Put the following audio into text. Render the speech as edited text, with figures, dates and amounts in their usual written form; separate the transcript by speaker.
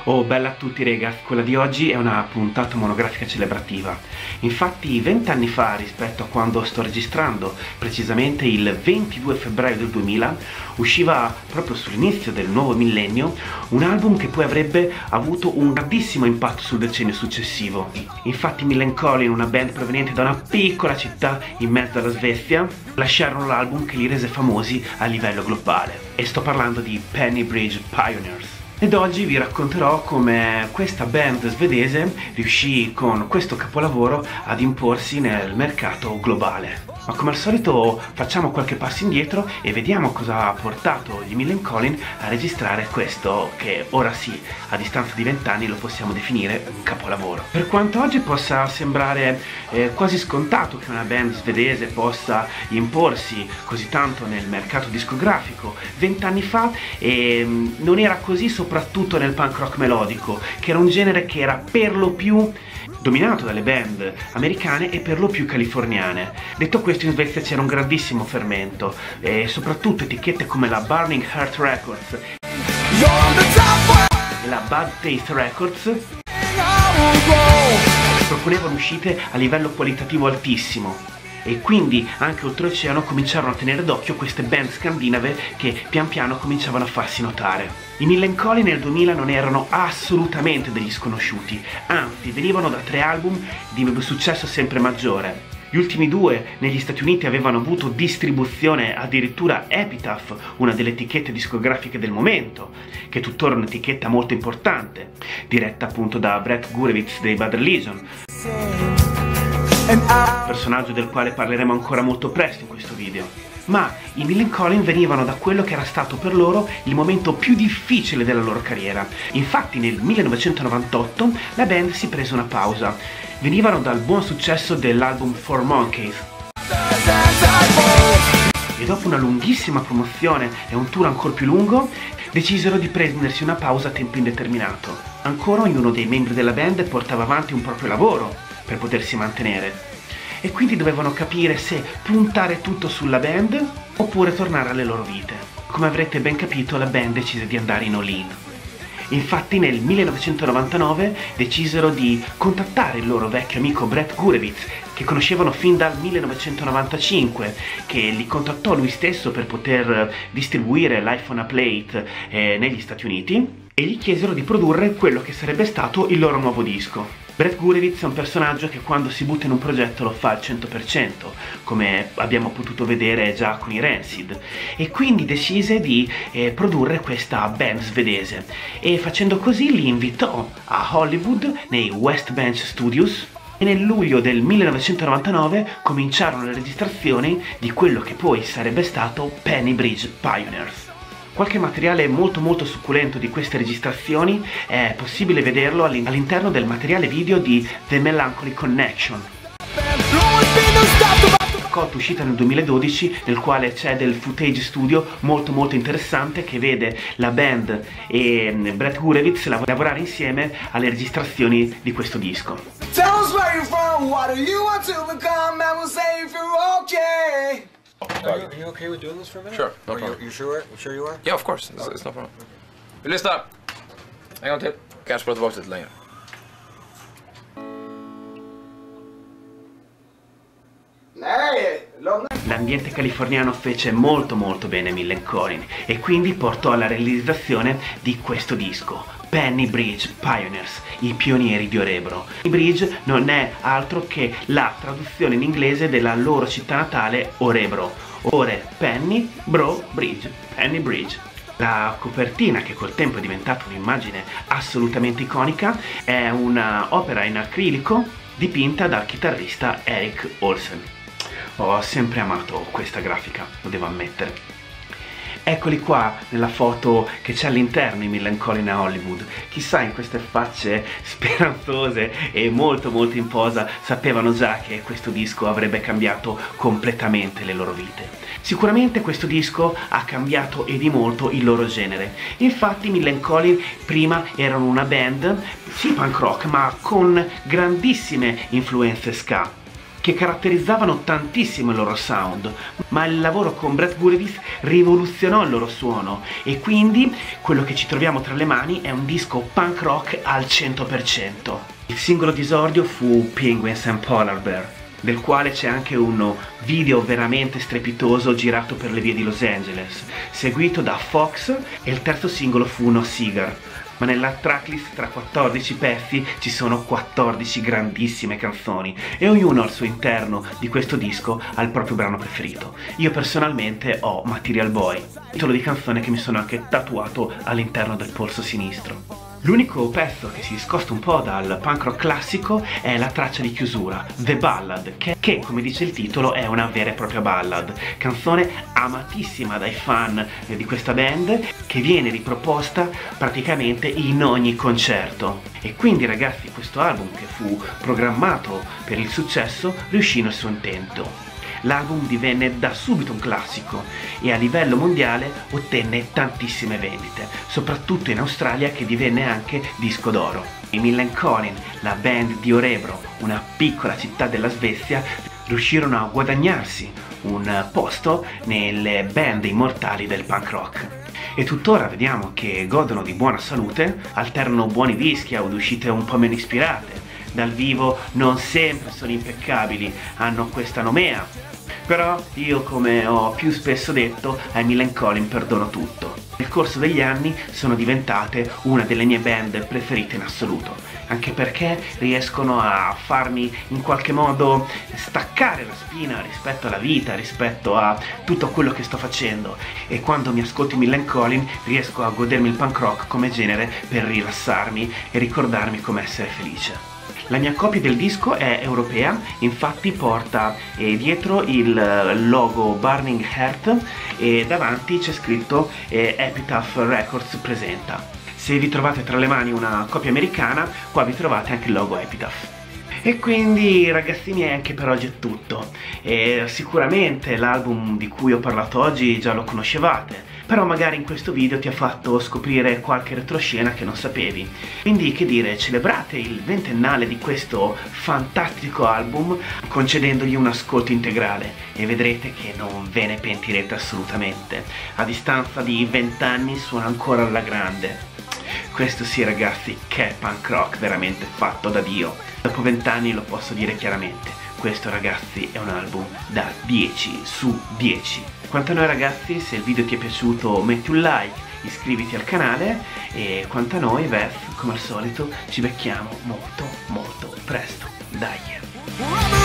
Speaker 1: Oh, bella a tutti ragazzi, quella di oggi è una puntata monografica celebrativa. Infatti 20 anni fa rispetto a quando sto registrando, precisamente il 22 febbraio del 2000, usciva proprio sull'inizio del nuovo millennio un album che poi avrebbe avuto un grandissimo impatto sul decennio successivo. Infatti Millencolin, una band proveniente da una piccola città in mezzo alla Svezia, lasciarono l'album che li rese famosi a livello globale. E sto parlando di Penny Bridge Pioneers. Ed oggi vi racconterò come questa band svedese riuscì con questo capolavoro ad imporsi nel mercato globale. Ma come al solito facciamo qualche passo indietro e vediamo cosa ha portato gli Millencolin a registrare questo che ora sì, a distanza di 20 anni lo possiamo definire un capolavoro. Per quanto oggi possa sembrare quasi scontato che una band svedese possa imporsi così tanto nel mercato discografico, 20 anni fa non era così, soprattutto nel punk rock melodico, che era un genere che era per lo più dominato dalle band americane e per lo più californiane. Detto questo, in Svezia c'era un grandissimo fermento e soprattutto etichette come la Burning Heart Records e la Bad Taste Records proponevano uscite a livello qualitativo altissimo. E quindi anche oltreoceano cominciarono a tenere d'occhio queste band scandinave che pian piano cominciavano a farsi notare. I Millencolin nel 2000 non erano assolutamente degli sconosciuti, anzi venivano da 3 album di successo sempre maggiore. Gli ultimi 2 negli Stati Uniti avevano avuto distribuzione addirittura Epitaph, una delle etichette discografiche del momento, che è tuttora un'etichetta molto importante, diretta appunto da Brett Gurewitz dei Bad Religion, personaggio del quale parleremo ancora molto presto in questo video. Ma i Millencolin venivano da quello che era stato per loro il momento più difficile della loro carriera. Infatti nel 1998 la band si prese una pausa. Venivano dal buon successo dell'album Four Monkeys e dopo una lunghissima promozione e un tour ancora più lungo decisero di prendersi una pausa a tempo indeterminato. Ancora ognuno dei membri della band portava avanti un proprio lavoro per potersi mantenere e quindi dovevano capire se puntare tutto sulla band oppure tornare alle loro vite. Come avrete ben capito, la band decise di andare in all-in. Infatti nel 1999 decisero di contattare il loro vecchio amico Brett Gurewitz, che conoscevano fin dal 1995, che li contattò lui stesso per poter distribuire l'iPhone a Plate negli Stati Uniti, e gli chiesero di produrre quello che sarebbe stato il loro nuovo disco. Brett Gurewitz è un personaggio che quando si butta in un progetto lo fa al 100%, come abbiamo potuto vedere già con i Rancid, e quindi decise di produrre questa band svedese, e facendo così li invitò a Hollywood nei West Bench Studios e nel luglio del 1999 cominciarono le registrazioni di quello che poi sarebbe stato Penny Bridge Pioneers. Qualche materiale molto succulento di queste registrazioni è possibile vederlo all'interno del materiale video di The Melancholy Connection, cotta uscita nel 2012, nel quale c'è del footage studio molto interessante che vede la band e Brett Gurewitz lavorare insieme alle registrazioni di questo disco.
Speaker 2: Are you okay with doing this for a minute?
Speaker 3: Sure, no problem.
Speaker 2: You sure? You sure you are?
Speaker 3: Yeah, of course. It's no problem. Lyssna! En gång till. Kanske prata tillbaka lite längre.
Speaker 1: L'ambiente californiano fece molto bene Millencolin e quindi portò alla realizzazione di questo disco, Penny Bridge Pioneers, i pionieri di Orebro. Penny Bridge non è altro che la traduzione in inglese della loro città natale, Orebro. Ore Penny, Bro Bridge, Penny Bridge. La copertina, che col tempo è diventata un'immagine assolutamente iconica, è un'opera in acrilico dipinta dal chitarrista Eric Olsen. Ho sempre amato questa grafica, lo devo ammettere. Eccoli qua nella foto che c'è all'interno i Millencolin a Hollywood. Chissà, in queste facce speranzose e molto in posa sapevano già che questo disco avrebbe cambiato completamente le loro vite. Sicuramente questo disco ha cambiato e di molto il loro genere. Infatti Millencolin prima erano una band, sì punk rock, ma con grandissime influenze ska. che caratterizzavano tantissimo il loro sound, ma il lavoro con Brett Gurewitz rivoluzionò il loro suono e quindi quello che ci troviamo tra le mani è un disco punk rock al 100%. Il singolo d'esordio fu Penguins and Polar Bear, del quale c'è anche un video veramente strepitoso girato per le vie di Los Angeles, seguito da Fox, e il terzo singolo fu No Cigar. Ma nella tracklist tra 14 pezzi ci sono 14 grandissime canzoni e ognuno al suo interno di questo disco ha il proprio brano preferito. Io personalmente ho Material Boy, titolo di canzone che mi sono anche tatuato all'interno del polso sinistro. L'unico pezzo che si discosta un po' dal punk rock classico è la traccia di chiusura, The Ballad, che come dice il titolo è una vera e propria ballad, canzone amatissima dai fan di questa band, che viene riproposta praticamente in ogni concerto. E quindi ragazzi, questo album, che fu programmato per il successo, riuscì nel suo intento. L'album divenne da subito un classico e a livello mondiale ottenne tantissime vendite, soprattutto in Australia, che divenne anche disco d'oro. I Millencolin, la band di Örebro, una piccola città della Svezia, riuscirono a guadagnarsi un posto nelle band immortali del punk rock. E tuttora vediamo che godono di buona salute, alternano buoni dischi ad uscite un po' meno ispirate, dal vivo non sempre sono impeccabili, hanno questa nomea. Però io, come ho più spesso detto, ai Millencolin perdono tutto. Nel corso degli anni sono diventate una delle mie band preferite in assoluto, anche perché riescono a farmi in qualche modo staccare la spina rispetto alla vita, rispetto a tutto quello che sto facendo, e quando mi ascolto i Millencolin riesco a godermi il punk rock come genere per rilassarmi e ricordarmi come essere felice. La mia copia del disco è europea, infatti porta dietro il logo Burning Heart e davanti c'è scritto Epitaph Records presenta. Se vi trovate tra le mani una copia americana, qua vi trovate anche il logo Epitaph. E quindi ragazzi miei, anche per oggi è tutto. Sicuramente l'album di cui ho parlato oggi già lo conoscevate, però magari in questo video ti ha fatto scoprire qualche retroscena che non sapevi. Quindi, che dire, celebrate il ventennale di questo fantastico album concedendogli un ascolto integrale e vedrete che non ve ne pentirete assolutamente. A distanza di 20 anni suona ancora alla grande. Questo sì ragazzi, che è punk rock veramente fatto da Dio. Dopo 20 anni lo posso dire chiaramente. Questo ragazzi è un album da 10 su 10. Quanto a noi ragazzi, se il video ti è piaciuto metti un like, iscriviti al canale, e quanto a noi, come al solito, ci becchiamo molto presto. Dai!